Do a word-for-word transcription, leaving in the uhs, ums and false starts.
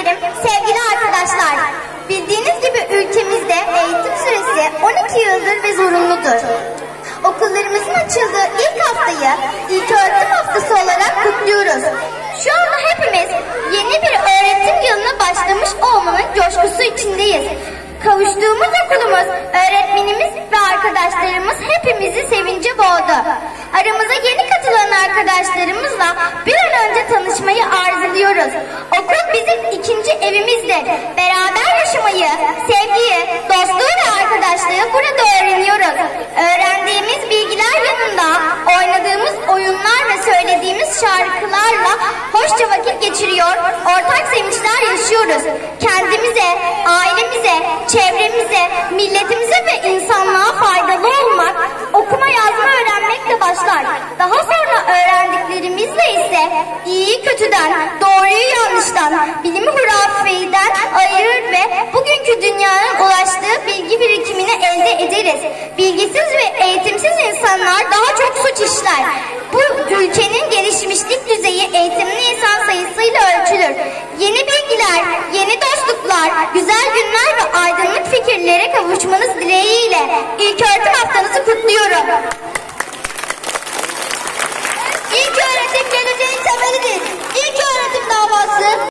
ederim sevgili arkadaşlar. Bildiğiniz gibi ülkemizde eğitim süresi on iki yıldır ve zorunludur. Okullarımızın açıldığı ilk haftayı İlköğretim Haftası olarak kutluyoruz. Şu anda hepimiz yeni bir öğretim yılına başlamış olmanın coşkusu içindeyiz. Kavuştuğumuz okulumuz, öğretmenimiz ve arkadaşlarımız hepimizi sevince boğdu. Aramıza yeni katılan arkadaşlarımızla bir an önce tanışmayı arzuluyoruz. Okul bizim ikinci evimizdir. Beraber yaşamayı, sevgiyi, dostluğu ve arkadaşlığı burada öğreniyoruz. Öğrendiğimiz bilgiler yanında oynadığımız oyunlar ve söylediğimiz şarkılarla hoşça vakit geçiriyor, ortak sevinçler yaşıyoruz. Kendimize, ailemize, çevremize, milletimize ve insanlığa faydalı olmak, okuma yazma öğrenmekle başlar. Daha sonra öğrendiklerimizle ise iyiyi kötüden, doğruyu yanlıştan, bilimi hurafeden ayırır ve bugünkü dünyanın ulaştığı bilgi birikimini elde ederiz. Bilgisiz ve eğitimsiz insanlar daha çok suç işler. Bu ülkenin gelişmişlik düzeyi eğitimli insan sayısıyla ölçülür. Yeni bilgiler, yeni dostluklar, güzel günler ve aydınlık fikirlere kavuşmanız dileğiyle İlköğretim